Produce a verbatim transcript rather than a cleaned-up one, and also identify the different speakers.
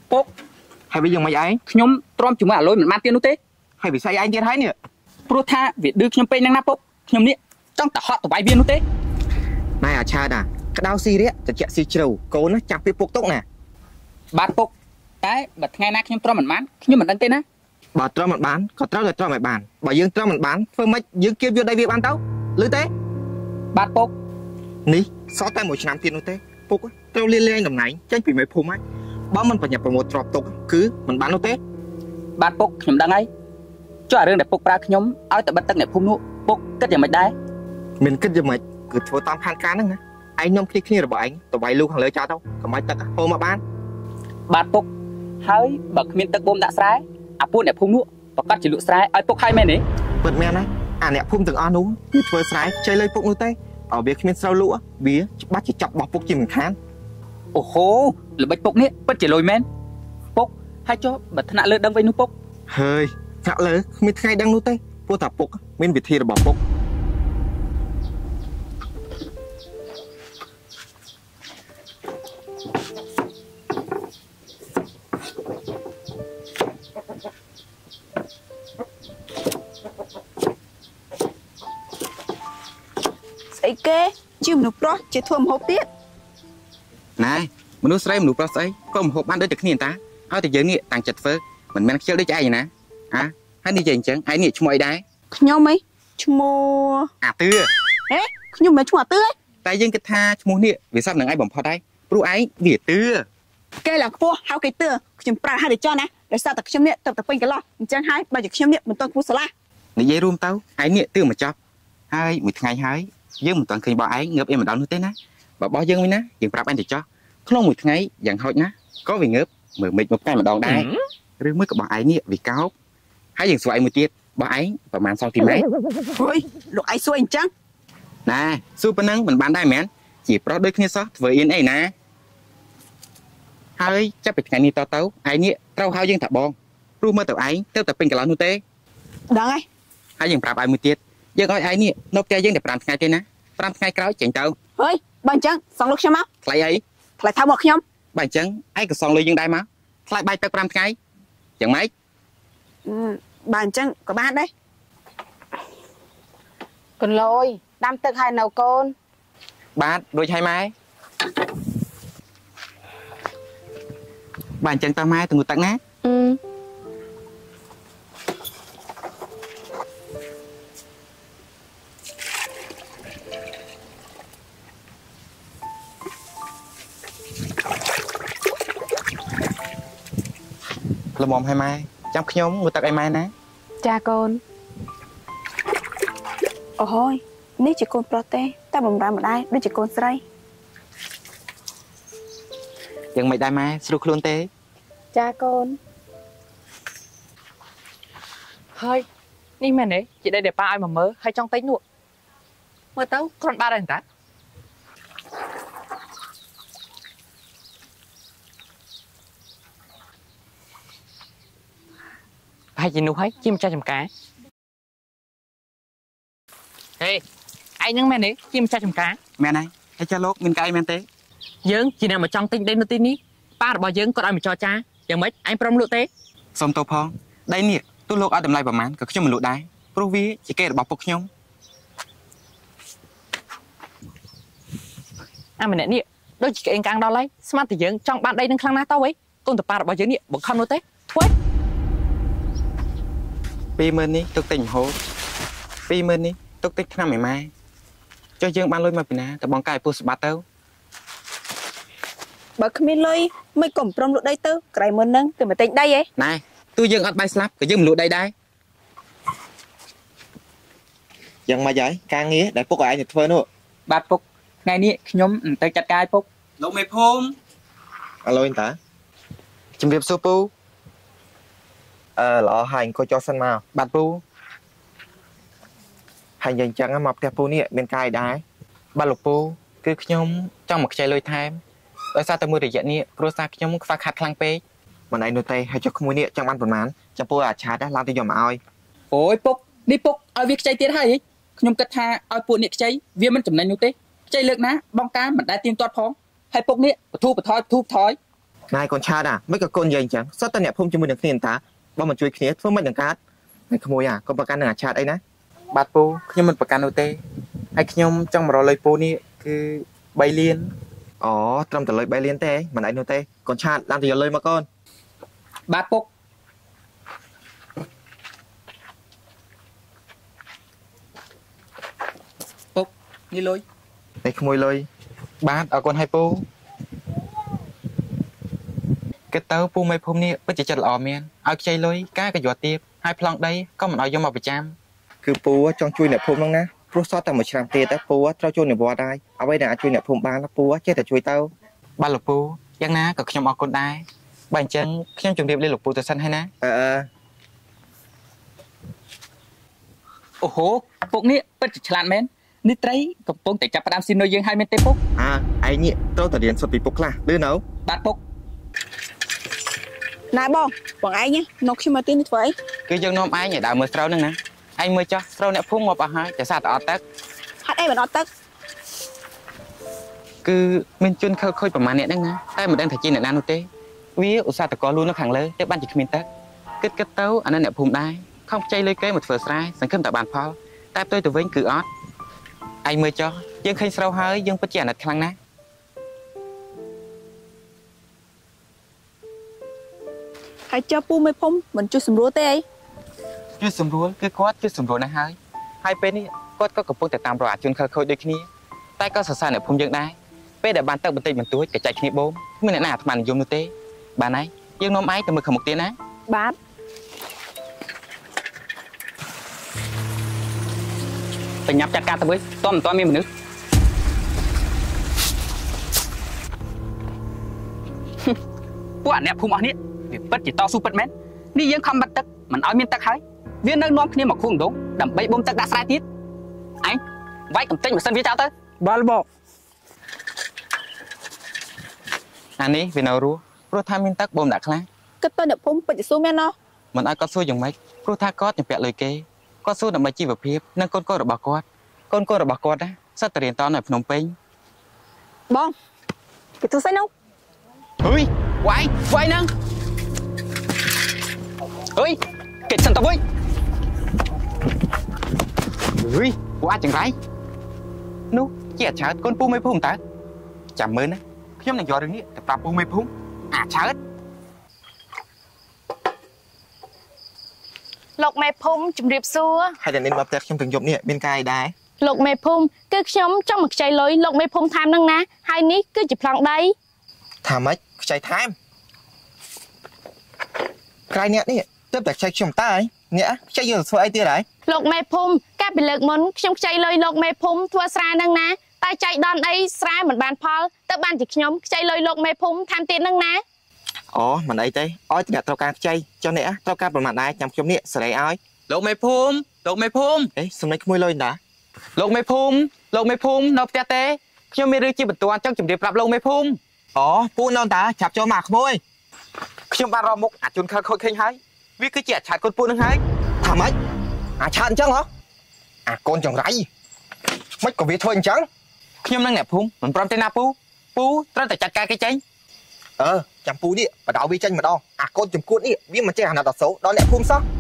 Speaker 1: ពុក
Speaker 2: ហើយវាយ៉ាងម៉េចឯង
Speaker 1: ខ្ញុំទ្រាំជាមួយអាលុយមិនបានទៀតនោះទេ
Speaker 2: ហើយវាស្អីឯងទៀតហើយនេះ
Speaker 1: ព្រោះថាវាឌឺខ្ញុំពេកហ្នឹងណាពុកខ្ញុំនេះចង់តែហត់ទៅវាយវានោះទេ
Speaker 2: ណែអាឆាតាក្តៅស៊ីរាកត្រជាក់ស៊ីជ្រៅកូនណាចាប់ពីពុកទុកណា
Speaker 1: បាទពុកតែបើថ្ងៃណាខ្ញុំទ្រាំមិនបានខ្ញុំមិនដឹងទេណា
Speaker 2: បើទ្រាំមិនបានក៏ត្រូវតែទ្រាំឲ្យបានបើយើងទ្រាំមិនបានធ្វើម៉េចយើងគៀបយកដៃវាបានទៅឮទេ
Speaker 1: បាទពុក
Speaker 2: នេះសតតែមួយឆ្នាំទៀតនោះទេពុកត្រូវលាលែងតំណែងចេញពីមេភូមិហើយបើមិនបញ្ញាប្រមូលទ្របទុកគឺមិនបាននោះទេ
Speaker 1: បាទពុកខ្ញុំដឹងហើយចុះអារឿងដែលពុកប្រើខ្ញុំឲ្យតែបិទទឹកអ្នកភូមិនោះពុកគិតយ៉ាងម៉េចដែរ
Speaker 2: មិនគិតយ៉ាងម៉េចគឺធ្វើតាមផែនការហ្នឹងណាឯងនាំគ្នាគ្នារបស់ឯងទៅវាយលូខាងលើចោលទៅកុំឲ្យទឹកហូរមកបាន
Speaker 1: បាទពុកហើយបើគ្មានទឹកបូមដាក់ស្រែអាពួកអ្នកភូមិនោះប្រកាសជាលក់ស្រែឲ្យពុកហើយមែនទេ
Speaker 2: ពិតមែនណាអាអ្នកភូមិទាំងអស់នោះគឺធ្វើស្រែខ្ចីលុយពុកនោះទេឲ្យវាគ្មានស្រូវលក់វាច្បាស់ជាចាប់របស់ពុកជាមិនខាន
Speaker 1: អូហូល្បិចពុកនេះពិតជាលុយមែនពុកហើយចុះបើថ្នាក់លើដឹងវិញនោះពុក
Speaker 2: ហើយថ្នាក់លើគ្មានថ្ងៃដឹងនោះទេព្រោះតែពុកមានវិធីរបស់ពុក
Speaker 3: ស្អីគេជាមនុស្សប្រុសជាធ្វើម្ហូបទៀត
Speaker 2: ណែមនុស្សស្រីមនុស្សប្រុសស្អីក៏ម្ហូបបានដូចតែគ្នាតាឲ្យតែយើងនេះតាំងចិត្តធ្វើមិនមែនខ្ជិលដូចឯងណាអាហើយនេះចេះអញ្ចឹងឯងនេះឈ្មោះអីដែរ
Speaker 3: ខ្ញុំអីឈ្មោះ
Speaker 2: អាទឿ
Speaker 3: ហេខ្ញុំមិនឈ្មោះអាទឿទេ
Speaker 2: តែយើងគិតថាឈ្មោះនេះវាស័ព្ទនឹងឯងបំផុតដែរព្រោះឯងវាទឿ
Speaker 3: គេឡើងខ្ពស់ហៅគេទឿខ្ញុំប្រើឲ្យចោះណាដោយសារតែខ្ញុំនេះទៅតែពេញកន្លោះអញ្ចឹងហើយបើជាខ្ញុំនេះមិនទាន់គូសាឡា
Speaker 2: និយាយរួមទៅឯងនេះទឿមកចប់ហើយមួយថ្ងៃហើយយើងមិនទាន់ឃើញបោះឯងងើបអីម្ដងនោះទេណាបើបោះយើងវិញណាយើងប្រាប់ឯងទៅចោះក្នុងមួយថ្ងៃយ៉ាងហោចណាក៏វាងើបមើលមិចមកផ្កាយម្ដងដែរឬមួយក៏បោះឯងនេះវាកោបហើយយើងសួរឯងមួយទៀតបោះឯងប្រហែលសង់ទីម៉ែត្រ
Speaker 3: អុយលោកឯងសួរអញ្ចឹង
Speaker 2: ណែសួរប៉ុណ្ណឹងមិនបានដែរមែនជាប្រុសដូចគ្នាសោះធ្វើអៀនអីណាហើយចាប់ពីថ្ងៃនេះតទៅឯងនេះត្រូវហៅយើងថាបងព្រោះមើលទៅឯងទៅតែពេញកន្លោះនោះទេ
Speaker 3: ដឹងហើយ
Speaker 2: ហើយយើងប្រាប់ឯងមួយទៀតយើងឲ្យឯងនេះនៅផ្ទះយើងតែប្រាំថ្ងៃទេណាប្រាំថ្ងៃក្រោយចេញទៅ
Speaker 3: ហើយបើអញ្ចឹងសងលោកខ្ញុំមក
Speaker 2: ថ្លៃអី
Speaker 3: ថ្លៃថៅមកខ្ញុំ
Speaker 2: បើអញ្ចឹងឯងក៏សងលុយយើងដែរមកថ្លៃបាយទឹកប្រាំថ្ងៃយ៉ាងម៉េច
Speaker 3: បើអញ្ចឹងក៏បានដែរ
Speaker 4: កន្លយដាំទឹកឲ្យនៅកូន
Speaker 2: បាទរួចហើយម៉ែបើអញ្ចឹងតើម៉ែទៅងូតទឹកណា
Speaker 4: អឺ
Speaker 2: ល្មមឲ្យម៉ែចាំខ្ញុំងូតទឹកឲ្យម៉ែណា
Speaker 4: ចាកូន
Speaker 3: អូហើយនេះជាកូនប្រុសទេតែបំរើម្ដាយដូចជាកូនស្រី
Speaker 2: យ៉ាងមិនដែរម៉ែស្រួលខ្លួនទេ
Speaker 4: ចាកូន
Speaker 1: ហើយនេះមែនទេជាដីដែលប៉ាឲ្យមកមើលហើយចង់ទិញនោះមើលទៅគ្រាន់បានហើយតាហើយជានោះហើយជាម្ចាស់ចំការហេឯងនឹងមែនទេជាម្ចាស់ចំការ
Speaker 2: មែនហើយហើយចាលោកមានកាយមែនទេ
Speaker 1: យើងជាអ្នកមកចង់ទិញដីនៅទីនេះប៉ារបស់យើងគាត់ឲ្យមកចរចាយ៉ាងម៉េចឯងព្រមលក់ទេ
Speaker 2: សុំទោសផងដីនេះទោះលោកឲ្យតម្លៃប្រមាណក៏ខ្ញុំមិនលក់ដែរព្រោះវាជាគេរបស់ពុកខ្ញុំ
Speaker 1: អាម្នាក់នេះដូចជាក្អេងកាំងដល់ហើយស្មានតែយើងចង់បានដីនឹងខ្លាំងណាស់តើហីកូនតប៉ារបស់យើងនេះបង្ខំនោះទេធ្វើ
Speaker 2: ពីរម៉ឺននេះទុកទិញម្ហូបពីរម៉ឺននេះទុកទិញថ្នាំឲ្យម៉ែចុះយើងបានលុយមកពីណាតើបងកាយពោះស្បាត់ទៅ
Speaker 3: បើគ្មានលុយមិនក៏ព្រមលក់ដីទៅក្រៃមុនហ្នឹងគឺមកទិញដីហ៎
Speaker 2: ណែទោះយើងអត់បាយស្លាប់ក៏យើងមិនលក់ដីដែរយ៉ាងម៉េចហើយការងារដែលពុកឲ្យឯងទៅធ្វើនោះ
Speaker 1: បាទពុកថ្ងៃនេះខ្ញុំទៅចាត់ការឲ្យពុក
Speaker 2: លោកមេភូមិអាឡូយតាជំរាបសួរពូអឺល្អហើយអង្គុយចុះសិនមកបាទពូហើយយ៉ាងចឹងមកផ្ទះពូនេះមានកាយដែរបាទលោកពូគឺខ្ញុំចង់មកខ្ចីលុយថែមដោយសារតែមួយរយៈនេះគ្រួសារខ្ញុំខ្វះខាតខ្លាំងពេកមិនឯនោះទេហើយចុះក្មួយនេះចង់បានប្រមាណចំពោះអាឆាតឡើងទៅយកមកឲ្យ
Speaker 1: អូយពុកនេះពុកឲ្យវាខ្ចីទៀតហើយខ្ញុំគិតថាឲ្យពួកនេះខ្ចីវាមិនចំណេញនោះទេខ្ចីលើកណាបងការមិនដែលទៀងទាត់ផងហើយពុកនេះបធូបថយបធូបថយ
Speaker 5: นายคนชาติอ่ะไม่กับคนใหญ่จังซอตเนี่ยพุ่มจมูกหนึ่งเนียนตาบ่มันช่วยเคลียร์เพื่อไม่ดังการนายขโมยอ่ะก็ประกันหนึ่งชาติไอ้นะ
Speaker 2: បាទពូខ្ញុំមិនប្រកាន់នោះទេហើយខ្ញុំចង់មករកលុយពូនេះគឺបីលាន
Speaker 5: อ๋อត្រឹមតែលុយបីលានទេមិនឯនោះទេកូនឆាតឡើងទៅយកលុយមកកូន
Speaker 1: បាទពុក ពុកនេះលុយ
Speaker 5: នេះขโมยលុយ
Speaker 2: បាទអរគុណហើយពូគិតទៅពូមេភូមិនេះពិតជាចិត្តល្អមែនឲ្យខ្ចីលុយការក៏យកទៀតហើយប្លង់ដីក៏មិនឲ្យយកមកប្រចាំ
Speaker 5: គឺពូចង់ជួយអ្នកភូមិហ្នឹងណាព្រោះសតតែមួយឆ្នាំទៀតតែពូត្រូវជួយនិវត្តន៍ដែរអ្វីដែលអាចជួយអ្នកភូមិបានពូចេះតែជួយទៅ
Speaker 2: បាទលោកពូយ៉ាងណាក៏ខ្ញុំអរគុណដែរបើអញ្ចឹងខ្ញុំជម្រាបលាលោកពូទៅសិនហើយណា
Speaker 5: អឺអឺ
Speaker 1: អូហូពុកនេះពិតជាឆ្លាតមែននេះត្រីកំពុងតែចាប់ផ្ដើមស៊ីនុយយើងហើយមែនទេពុក
Speaker 5: អើឯងនេះត្រូវតែរៀនសុទ្ធពីពុកខ្លះលឺនៅ
Speaker 1: បាទពុក
Speaker 3: ណែបងបងឯងនោះខ្ញុំមកទីនេះធ្វើអី
Speaker 2: គឺយើងនាំឯងឲ្យដើរមើលស្រូវហ្នឹងណាឯងមើលចោះស្រូវអ្នកភូមិងាប់អស់ហើយតែសារតែអត់ទឹក
Speaker 3: ហេតុអីមិនអត់ទឹក
Speaker 2: គឺមានជនខិលខូចប្រមាណអ្នកហ្នឹងណាតែមិនដឹងថាជាអ្នកណានោះទេវាឧស្សាហ៍តកលួននៅខាងលើតែបានជាគ្មានទឹកគិតគិតទៅអានេះអ្នកភូមិដែរខំខ្ចីលុយគេមកធ្វើស្រែសង្ឃឹមតែបានផលតែផ្ទុយទៅវិញគឺអត់ឯងមើលចោះយើងឃើញស្រូវហើយយើងពិតជាអាណិតខ្លាំងណាស់
Speaker 3: ហើយចុះពូមេភូមិមិនជួយសម្រួលទេអី
Speaker 2: ជួយសម្រួលគឺគាត់ជួយសម្រួលណាស់ហើយហើយពេលនេះគាត់ក៏កំពុងតែតាមរកអាជនខិលខូចដូចគ្នាតែក៏សរសើរអ្នកភូមិយើងដែរពេលដែលបានទឹកបន្តិចបន្តួចក៏ចែកគ្នាបូមគ្មានអ្នកណាអាត្មានិយមនោះទេបានហើយយើងនាំឯងទៅមើលខាងមុខទៀតណា
Speaker 3: បាទ
Speaker 1: ទៅញ៉ាប់ចាត់ការទៅវិញតោះមិនតោះមានមនុស្ស ពួកអ្នកភូមិអស់នេះវាពិតជាតស៊ូពិតមែននេះយើងខំបាត់ទឹកមិនឲ្យមានទឹកហើយវានៅនាំគ្នាមកខួងដងដើម្បីបូមទឹកដាក់ស្រែទៀតឯងវាយកំទេចម៉ាស៊ីនវាចោលទៅ
Speaker 3: បាទបង
Speaker 2: អានេះវានៅរស់ព្រោះថាមានទឹកបូមដាក់ខ្លះ
Speaker 3: គិតទៅអ្នកភូមិពិតជាស៊ូមែនណោះ
Speaker 2: មិនឲ្យគាត់សួរយ៉ាងម៉េចព្រោះថាគាត់ជំពាក់លុយគេគាត់សួរដើម្បីជីវភាពនិងកូនកូនរបស់គាត់កូនកូនរបស់គាត់ណាសិតតែរៀនតនៅភ្នំពេញ
Speaker 3: បងគេធ្វើស្អីនោះ
Speaker 1: ហុយវាយវាយហ្នឹងហុយគេសិនទៅវិញហុយពួកអាចចង្រៃនោះជាអាឆើតកូនពូមេភូមិតើចាំមើលណាខ្ញុំនឹងយករឿងនេះទៅប្រាប់ពូមេភូមិអាឆើត
Speaker 6: លោកមេភូមិជំរាបសួរ
Speaker 5: ហើយតែនេះមកផ្ទះខ្ញុំទាំងយប់នេះមានការអីដែរ
Speaker 6: លោកមេភូមិគឺខ្ញុំចង់មកខ្ចីលុយលោកមេភូមិថែមហ្នឹងណាហើយនេះគឺជាប្លង់ដី
Speaker 5: ថាម៉េចខ្ចីថែមក្រៃអ្នកនេះទើបតែខ្ចីខ្ញុំតើអ្នកខ្ចីយើងធ្វើអីទៀតហើយ
Speaker 6: លោកមេភូមិកាលពីលើកមុនខ្ញុំខ្ចីលុយលោកមេភូមិធ្វើស្រែហ្នឹងណាតែចៃដន្យអីស្រែមិនបានផលទៅបានជាខ្ញុំខ្ចីលុយលោកមេភូមិថែមទៀតហ្នឹងណា
Speaker 5: អូមិនអីទេឲ្យតែអ្នកត្រូវការខ្ចីចុះអ្នកត្រូវការប្រមាណដែរចាំខ្ញុំនេះសេរីឲ្យ
Speaker 1: លោកមេភូមិលោកមេភូមិ
Speaker 5: អេសំណេចក្មួយលុយតា
Speaker 1: លោកមេភូមិលោកមេភូមិនៅផ្ទះទេខ្ញុំមានរឿងជាបន្ទាន់ចង់ជម្រាបប្រាប់លោកមេភូមិ
Speaker 5: អូពូនៅតាចាប់ចូលមកក្មួយ
Speaker 1: ខ្ញុំបានរកមុខអាជនខិលខូចឃើញហើយវាគឺជាអាឆាតកូនពូនឹងហើយ
Speaker 5: ថាម៉េចអាឆាតអញ្ចឹងហ៎អាកូនចង្រៃមិនក៏វាធ្វើអញ្ចឹង
Speaker 1: ខ្ញុំនឹងអ្នកភូមិមិនព្រមទេណាពូពូត្រូវតែចាត់ការគេចេញ
Speaker 5: អឺចាំពូនេះបដៅវាចេញម្ដងអាកូនចំគួតនេះវាមិនចេះអាណិតអសូរដល់អ្នកភូមិសោះ